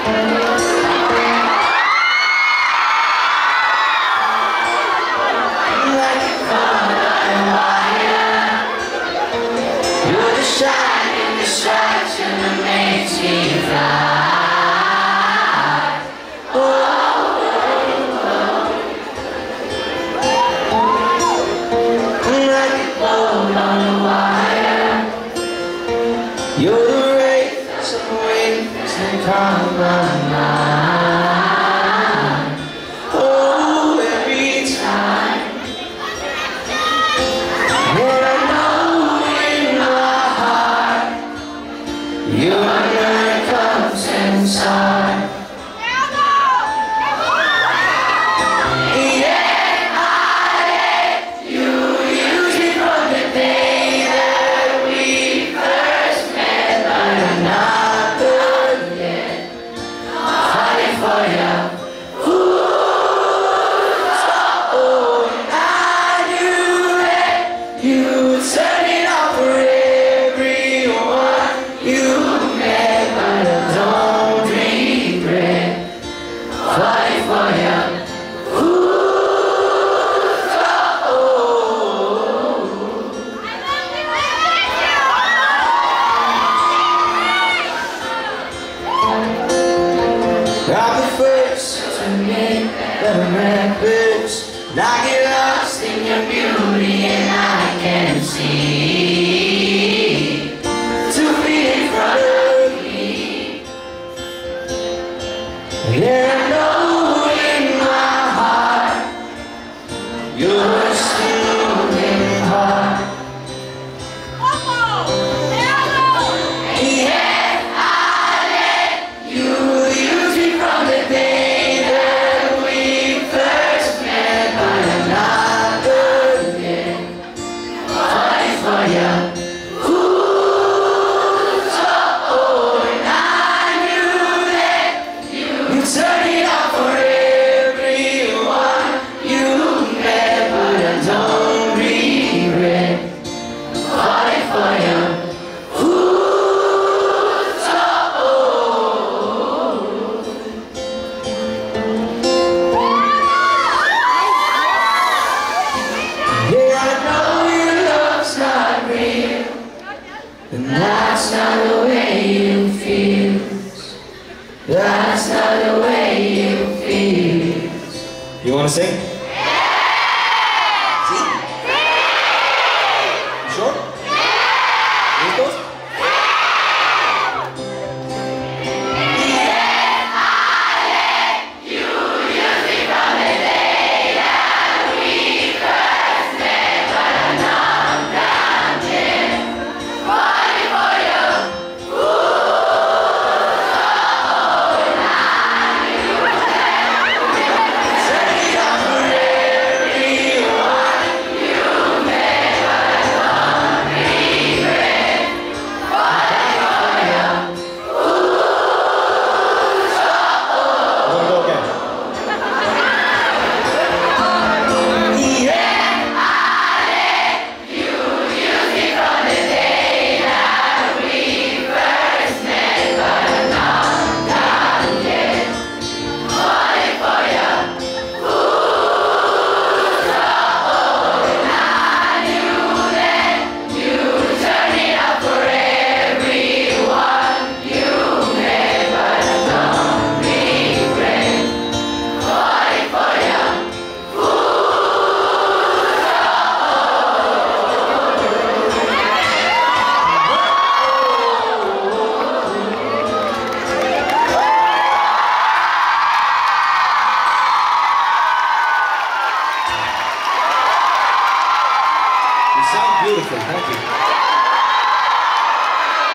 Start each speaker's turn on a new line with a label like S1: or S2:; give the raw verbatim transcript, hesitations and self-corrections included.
S1: Shining distraction that makes me fly. Oh, like a boat on a wire. You're the wraith that's a wings that calm my mind. Oh, every time when I know your word comes inside. Yeah, I hate you. Used me from the day that we first met, but I'm not good yet. Fighting for you. Ooh, so I knew that you would turn it off for everyone. You fight for you. Ooh, oh. I'm the first to make the records. I get lost in your beauty and I can see two feet in front of me. Yeah. You're still in heart. Yeah, I let you use me from the day that we first met, but I'm not good yet. Fight for you. Ooh, so and I knew that you turn it off for everyone. You don't regret. Fight for you. Ooh, so yeah, I know your love's not real, and that's not the way you feel. That's not the way you feel.
S2: You wanna sing?